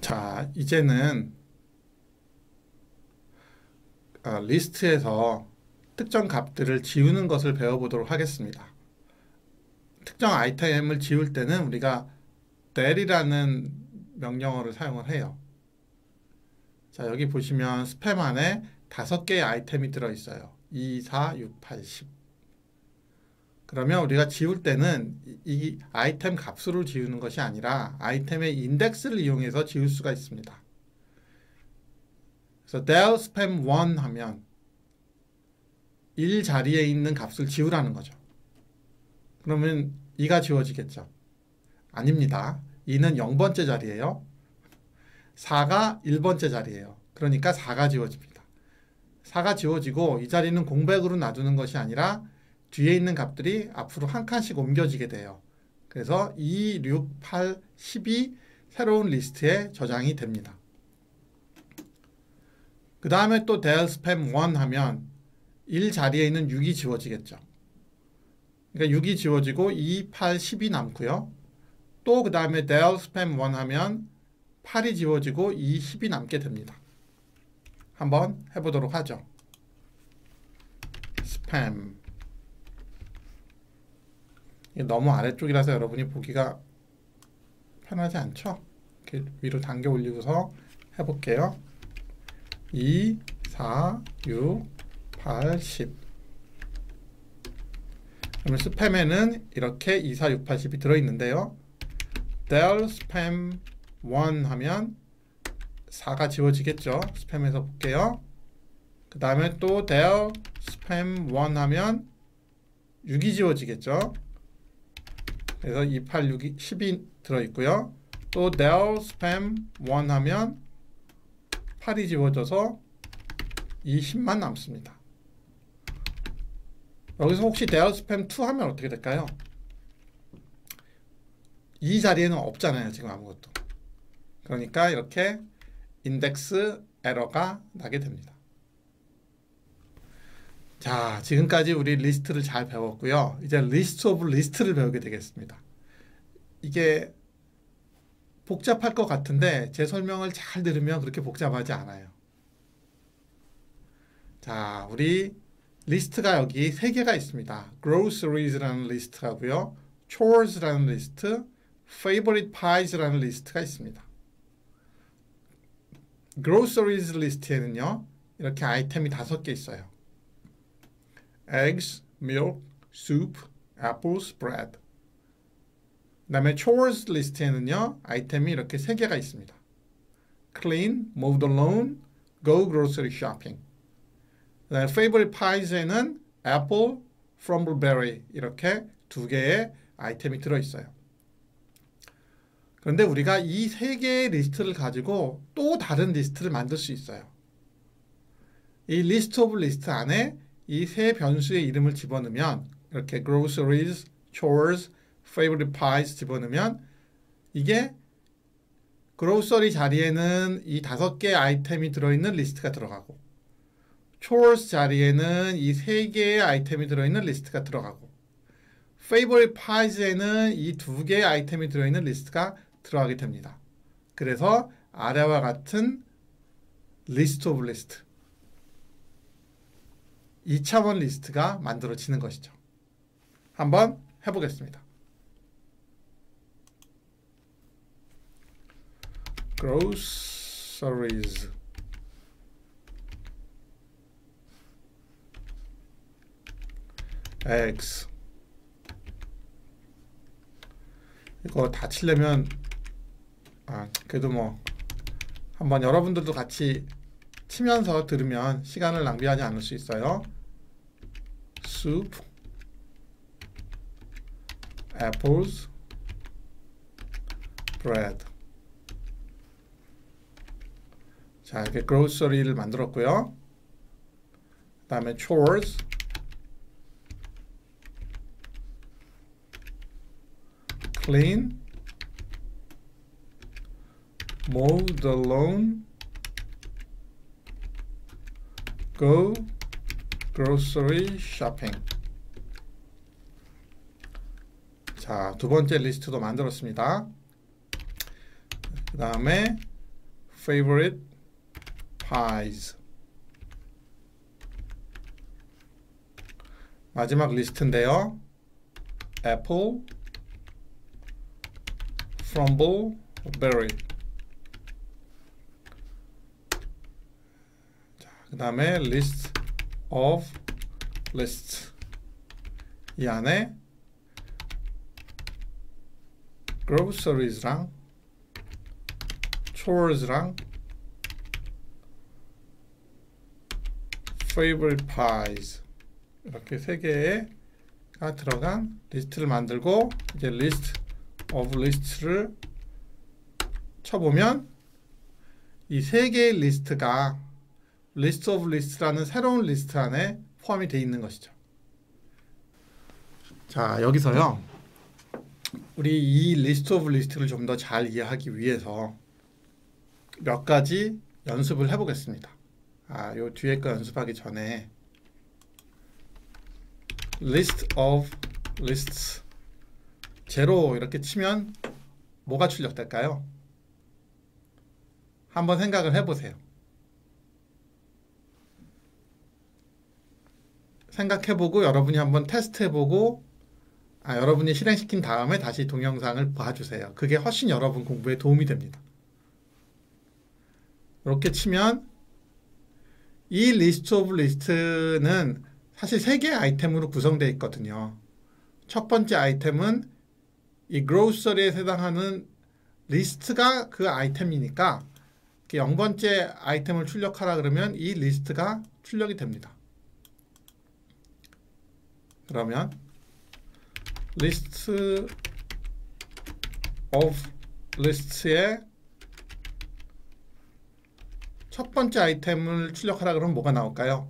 자, 이제는 리스트에서 특정 값들을 지우는 것을 배워보도록 하겠습니다. 특정 아이템을 지울 때는 우리가 del이라는 명령어를 사용을 해요. 자, 여기 보시면 스팸 안에 5개의 아이템이 들어있어요. 2, 4, 6, 8, 10. 그러면 우리가 지울 때는 이 아이템 값으로 지우는 것이 아니라 아이템의 인덱스를 이용해서 지울 수가 있습니다. 그래서 del spam1 하면 1 자리에 있는 값을 지우라는 거죠. 그러면 2가 지워지겠죠? 아닙니다. 2는 0번째 자리예요. 4가 1번째 자리예요. 그러니까 4가 지워집니다. 4가 지워지고 이 자리는 공백으로 놔두는 것이 아니라 뒤에 있는 값들이 앞으로 한 칸씩 옮겨지게 돼요. 그래서 2, 6, 8, 10이 새로운 리스트에 저장이 됩니다. 그 다음에 또 del spam1 하면 1 자리에 있는 6이 지워지겠죠. 그러니까 6이 지워지고 2, 8, 10이 남고요. 또 그 다음에 del spam1 하면 8이 지워지고 2, 10이 남게 됩니다. 한번 해보도록 하죠. spam. 이게 너무 아래쪽이라서 여러분이 보기가 편하지 않죠? 이렇게 위로 당겨 올리고서 해볼게요. 2, 4, 6, 8, 10. 그러면 스팸에는 이렇게 2, 4, 6, 8, 10이 들어있는데요. del spam1 하면 4가 지워지겠죠. 스팸에서 볼게요. 그 다음에 또 del spam1 하면 6이 지워지겠죠. 그래서 2, 8, 6이 10이 들어있고요. 또 del spam1 하면 8이 지워져서 이 10만 남습니다. 여기서 혹시 del spam2 하면 어떻게 될까요? 이 자리에는 없잖아요. 지금 아무것도. 그러니까 이렇게 인덱스 에러가 나게 됩니다. 자, 지금까지 우리 리스트를 잘 배웠고요. 이제 리스트 오브 리스트를 배우게 되겠습니다. 이게 복잡할 것 같은데 제 설명을 잘 들으면 그렇게 복잡하지 않아요. 자, 우리 리스트가 여기 3개가 있습니다. Groceries,라는 리스트하고요. Chores,라는 리스트, Favorite Pies,라는 리스트가 있습니다. Groceries 리스트에는요, 이렇게 아이템이 5개 있어요. Eggs, milk, soup, apples, bread. 그 다음에 Chores 리스트에는요, 아이템이 이렇게 3개가 있습니다. Clean, mow the lawn, go grocery shopping. 그 다음에 Favorite Pies에는 apple, frumbleberry 이렇게 2개의 아이템이 들어있어요. 그런데 우리가 이 3개의 리스트를 가지고 또 다른 리스트를 만들 수 있어요. 이 리스트 오브 리스트 안에 이 3 변수의 이름을 집어넣으면 이렇게 groceries, chores, favorite pies 집어넣으면 이게 grocery 자리에는 이 5개의 아이템이 들어있는 리스트가 들어가고 chores 자리에는 이 3개의 아이템이 들어있는 리스트가 들어가고 favorite pies에는 이 2개의 아이템이 들어있는 리스트가 들어가게 됩니다. 그래서 아래와 같은 리스트 오브 리스트 2차원 리스트가 만들어지는 것이죠. 한번 해보겠습니다. groceries eggs 이거 다 치려면 그래도 뭐 한번 여러분들도 같이 치면서 들으면 시간을 낭비하지 않을 수 있어요. soup, apples, bread. 자, 이렇게 grocery를 만들었고요. 그 다음에 chores, clean, mow the lawn, go grocery shopping. 자, 2번째 리스트도 만들었습니다. 그 다음에 favorite pies. 마지막 리스트인데요. apple, crumble, berry. 자, 그 다음에 list of lists. 이 안에 groceries랑 chores랑 favorite pies 이렇게 세 개가 들어간 리스트를 만들고 이제 list of lists를 쳐보면 이 세 개의 리스트가 list of lists라는 새로운 리스트 안에 포함이 되어 있는 것이죠. 자, 여기서요. 우리 이 list of list를 좀 더 잘 이해하기 위해서 몇 가지 연습을 해보겠습니다. 요 뒤에 거 연습하기 전에 list of lists 제로 이렇게 치면 뭐가 출력될까요? 한번 생각을 해보세요. 생각해보고 여러분이 한번 테스트해보고 여러분이 실행시킨 다음에 다시 동영상을 봐주세요. 그게 훨씬 여러분 공부에 도움이 됩니다. 이렇게 치면 이 리스트 오브 리스트는 사실 3개의 아이템으로 구성되어 있거든요. 첫 번째 아이템은 이 grocery에 해당하는 리스트가 그 아이템이니까 0번째 아이템을 출력하라 그러면 이 리스트가 출력이 됩니다. 그러면 list of lists에 첫 번째 아이템을 출력하라 그러면 뭐가 나올까요?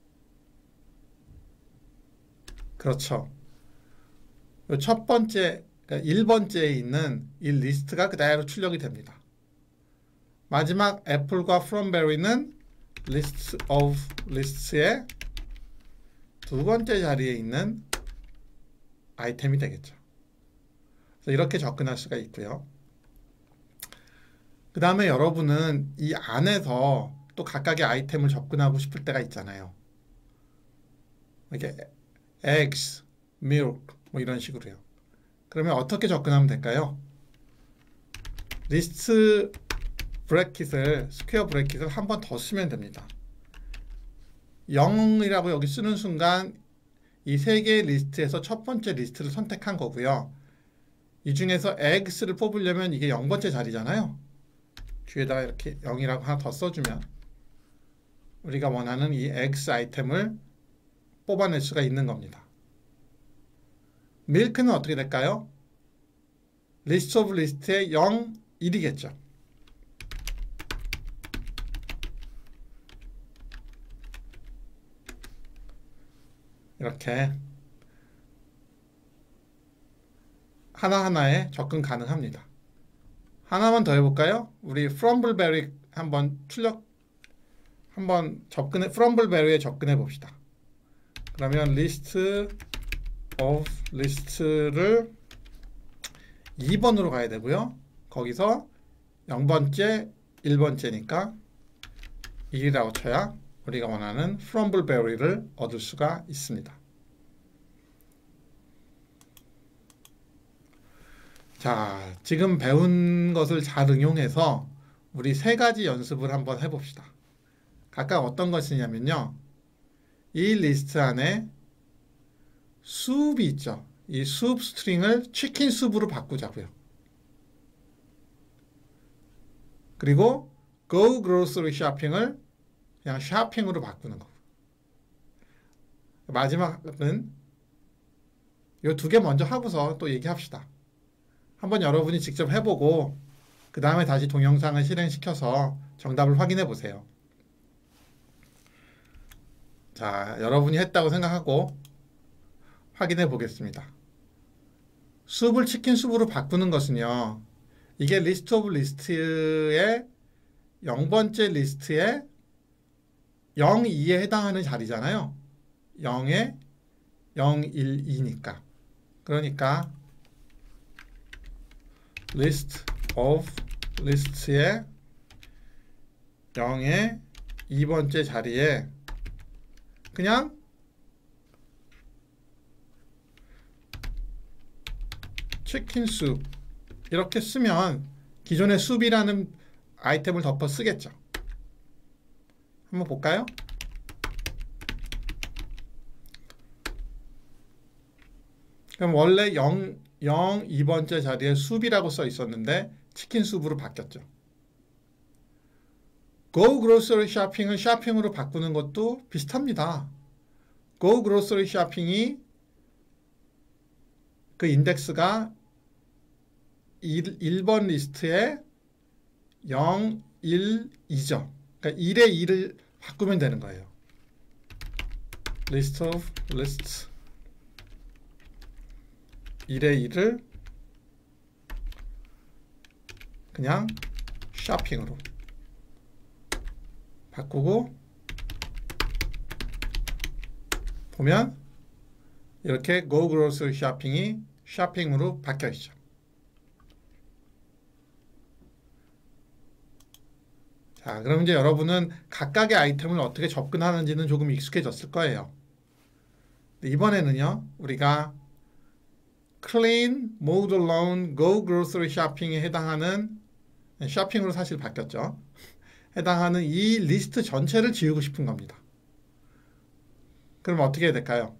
그렇죠. 첫 번째, 그러니까 1번째에 있는 이 리스트가 그대로 출력이 됩니다. 마지막 애플과 프롬베리는 list of lists의 두 번째 자리에 있는 아이템이 되겠죠. 그래서 이렇게 접근할 수가 있고요. 그 다음에 여러분은 이 안에서 또 각각의 아이템을 접근하고 싶을 때가 있잖아요. 이렇게 eggs, milk 뭐 이런 식으로요. 그러면 어떻게 접근하면 될까요? 리스트 브래킷을 스퀘어 브래킷을 한 번 더 쓰면 됩니다. 0이라고 여기 쓰는 순간 이 세 개의 리스트에서 첫 번째 리스트를 선택한 거고요. 이 중에서 eggs를 뽑으려면 이게 0번째 자리잖아요. 뒤에다가 이렇게 0이라고 하나 더 써주면 우리가 원하는 이 eggs 아이템을 뽑아낼 수가 있는 겁니다. milk는 어떻게 될까요? list of list의 0, 1이겠죠. 이렇게 하나하나에 접근 가능합니다. 하나만 더 해볼까요? 우리 프럼블베리 한번 접근해, 프럼블베리에 접근해 봅시다. 그러면 list of list를 2번으로 가야 되고요. 거기서 0번째, 1번째니까 1이라고 쳐야 우리가 원하는 프럼블베리를 얻을 수가 있습니다. 자, 지금 배운 것을 잘 응용해서 우리 3가지 연습을 한번 해봅시다. 각각 어떤 것이냐면요. 이 리스트 안에 숲이 있죠. 이 숲 스트링을 치킨 숲으로 바꾸자고요. 그리고 go grocery shopping을 그냥 쇼핑으로 바꾸는 거. 마지막은 이 2개 먼저 하고서 또 얘기합시다. 한번 여러분이 직접 해보고 그 다음에 다시 동영상을 실행시켜서 정답을 확인해 보세요. 자, 여러분이 했다고 생각하고 확인해 보겠습니다. 숲을 치킨 숲으로 바꾸는 것은요. 이게 리스트 오브 리스트의 0번째 리스트에 0, 2에 해당하는 자리잖아요. 0에 0, 1, 2니까. 그러니까 list of lists의 0의 2번째 자리에 그냥 치킨 숲 이렇게 쓰면 기존의 숲이라는 아이템을 덮어 쓰겠죠. 한번 볼까요? 그럼 원래 2번째 자리에 숲이라고 써 있었는데 치킨 숲으로 바뀌었죠. Go grocery shopping을 쇼핑으로 바꾸는 것도 비슷합니다. Go grocery shopping이 그 인덱스가 1번 리스트에 0, 1, 2죠. 그러니까 1에 2를 바꾸면 되는 거예요. List of lists 1에 2를 그냥 쇼핑으로 바꾸고 보면 이렇게 Go Grocery Shopping이 쇼핑으로 바뀌어 있죠. 자, 그럼 이제 여러분은 각각의 아이템을 어떻게 접근하는지는 조금 익숙해졌을 거예요. 이번에는요, 우리가 Clean, Mode Alone, Go Grocery Shopping에 해당하는 쇼핑으로 사실 바뀌었죠. 해당하는 이 리스트 전체를 지우고 싶은 겁니다. 그럼 어떻게 해야 될까요?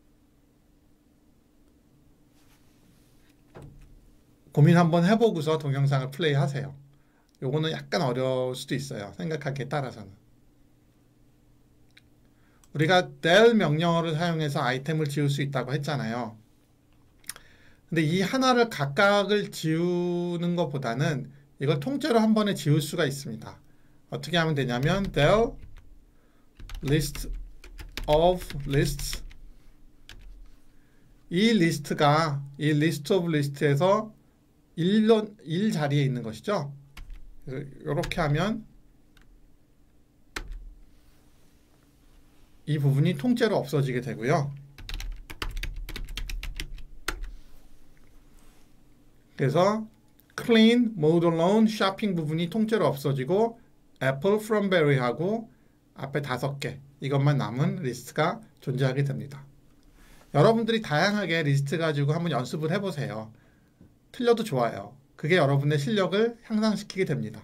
고민 한번 해보고서 동영상을 플레이하세요. 요거는 약간 어려울 수도 있어요. 생각하기에 따라서는. 우리가 del 명령어를 사용해서 아이템을 지울 수 있다고 했잖아요. 근데 이 하나를 각각을 지우는 것보다는 이걸 통째로 한 번에 지울 수가 있습니다. 어떻게 하면 되냐면 del list of lists 이 리스트가 이 list of list에서 1 자리에 있는 것이죠. 이렇게 하면 이 부분이 통째로 없어지게 되고요. 그래서 clean, mode alone, shopping 부분이 통째로 없어지고 apple from berry하고 앞에 5개 이것만 남은 리스트가 존재하게 됩니다. 여러분들이 다양하게 리스트 가지고 한번 연습을 해보세요. 틀려도 좋아요. 그게 여러분의 실력을 향상시키게 됩니다.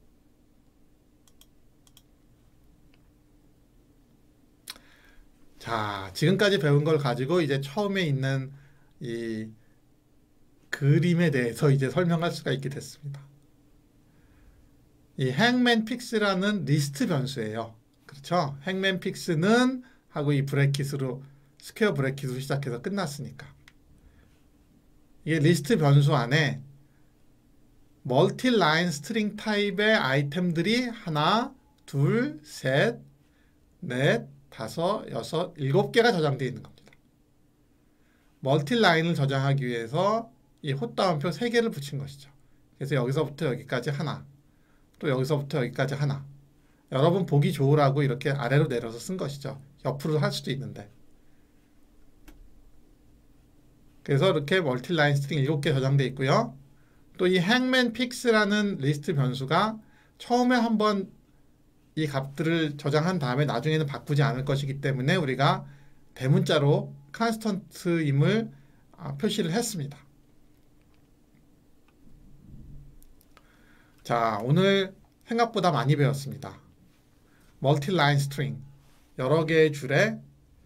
자, 지금까지 배운 걸 가지고 이제 처음에 있는 이 그림에 대해서 이제 설명할 수가 있게 됐습니다. 이 hangman picks라는 리스트 변수예요. 그렇죠? hangman picks는 하고 이 브래킷으로 스퀘어 브래킷으로 시작해서 끝났으니까. 이게 리스트 변수 안에 멀티라인 스트링 타입의 아이템들이 하나, 둘, 셋, 넷, 다섯, 여섯, 7개가 저장되어 있는 겁니다. 멀티라인을 저장하기 위해서 이 홑다운표 3개를 붙인 것이죠. 그래서 여기서부터 여기까지 하나, 또 여기서부터 여기까지 하나. 여러분 보기 좋으라고 이렇게 아래로 내려서 쓴 것이죠. 옆으로 할 수도 있는데. 그래서 이렇게 멀티라인 스트링 7개 저장되어 있고요. 또 이 hangman picks라는 리스트 변수가 처음에 한번 이 값들을 저장한 다음에 나중에는 바꾸지 않을 것이기 때문에 우리가 대문자로 constant임을 표시를 했습니다. 자, 오늘 생각보다 많이 배웠습니다. 멀티라인 스트링, 여러 개의 줄에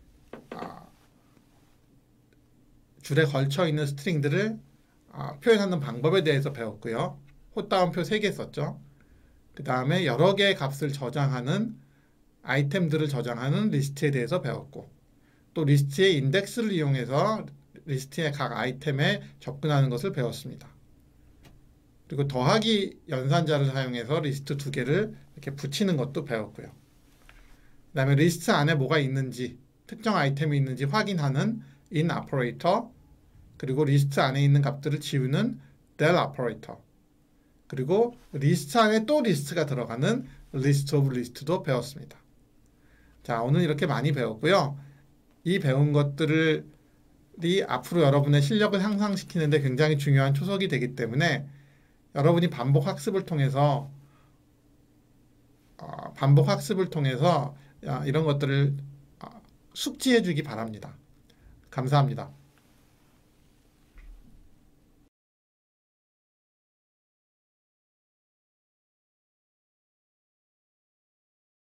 걸쳐 있는 스트링들을 표현하는 방법에 대해서 배웠고요. 홑다운표 3개 썼죠. 그 다음에 여러 개의 값을 저장하는 아이템들을 저장하는 리스트에 대해서 배웠고, 또 리스트의 인덱스를 이용해서 리스트의 각 아이템에 접근하는 것을 배웠습니다. 그리고 더하기 연산자를 사용해서 리스트 2개를 이렇게 붙이는 것도 배웠고요. 그 다음에 리스트 안에 뭐가 있는지, 특정 아이템이 있는지 확인하는 in operator, 그리고 리스트 안에 있는 값들을 지우는 del operator, 그리고 리스트 안에 또 리스트가 들어가는 list of list도 배웠습니다. 자, 오늘 이렇게 많이 배웠고요. 이 배운 것들이 앞으로 여러분의 실력을 향상시키는 데 굉장히 중요한 초석이 되기 때문에 여러분이 반복 학습을 통해서 반복 학습을 통해서 이런 것들을 숙지해 주기 바랍니다. 감사합니다.